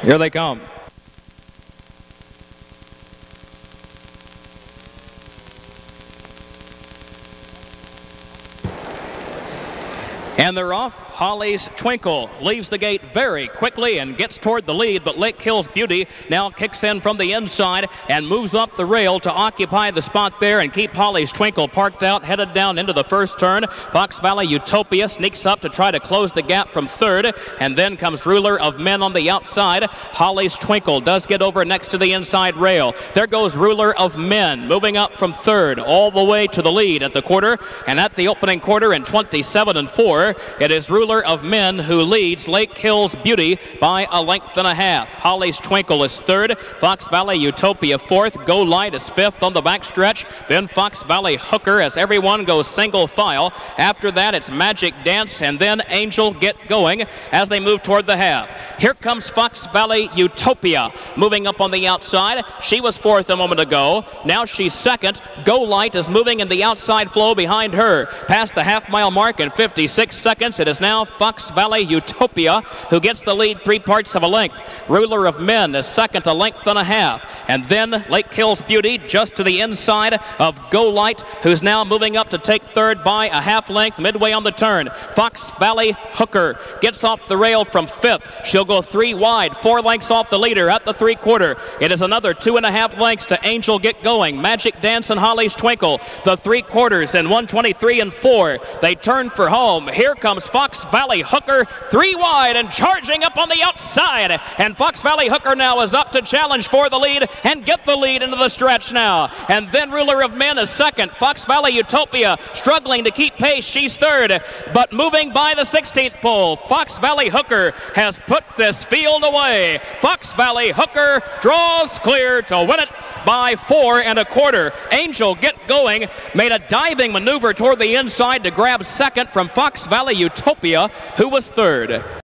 Here they come. And they're off. Holly's Twinkle leaves the gate very quickly and gets toward the lead, but Lake Hills Beauty now kicks in from the inside and moves up the rail to occupy the spot there and keep Holly's Twinkle parked out, headed down into the first turn. Fox Valley Utopia sneaks up to try to close the gap from third, and then comes Ruler of Men on the outside. Holly's Twinkle does get over next to the inside rail. There goes Ruler of Men, moving up from third all the way to the lead at the quarter, and at the opening quarter in 27-4, it is Ruler of Men who leads Lake Hills Beauty by a length and a half. Holly's Twinkle is third, Fox Valley Utopia fourth, Go Light is fifth on the backstretch, then Fox Valley Hooker as everyone goes single file. After that it's Magic Dance and then Angel Get Going as they move toward the half. Here comes Fox Valley Utopia moving up on the outside. She was fourth a moment ago. Now she's second. Go Light is moving in the outside flow behind her. Past the half-mile mark in 56 seconds, it is now Fox Valley Utopia who gets the lead 3/4 of a length. Ruler of Men is second, a length and a half. And then Lake Hills Beauty just to the inside of Go Light, who's now moving up to take third by a half length midway on the turn. Fox Valley Hooker gets off the rail from fifth. She'll go 3 wide, 4 lengths off the leader at the 3/4. It is another 2.5 lengths to Angel Get Going. Magic Dance and Holly's Twinkle, the 3/4 in 1:23-4. They turn for home. Here comes Fox Valley Hooker, 3 wide and charging up on the outside. And Fox Valley Hooker now is up to challenge for the lead and get the lead into the stretch now. And then Ruler of Men is second. Fox Valley Utopia struggling to keep pace. She's third, but moving by the 16th pole. Fox Valley Hooker has put this field away. Fox Valley Hooker draws clear to win it by 4 1/4. Angel Get Going made a diving maneuver toward the inside to grab second from Fox Valley Utopia, who was third.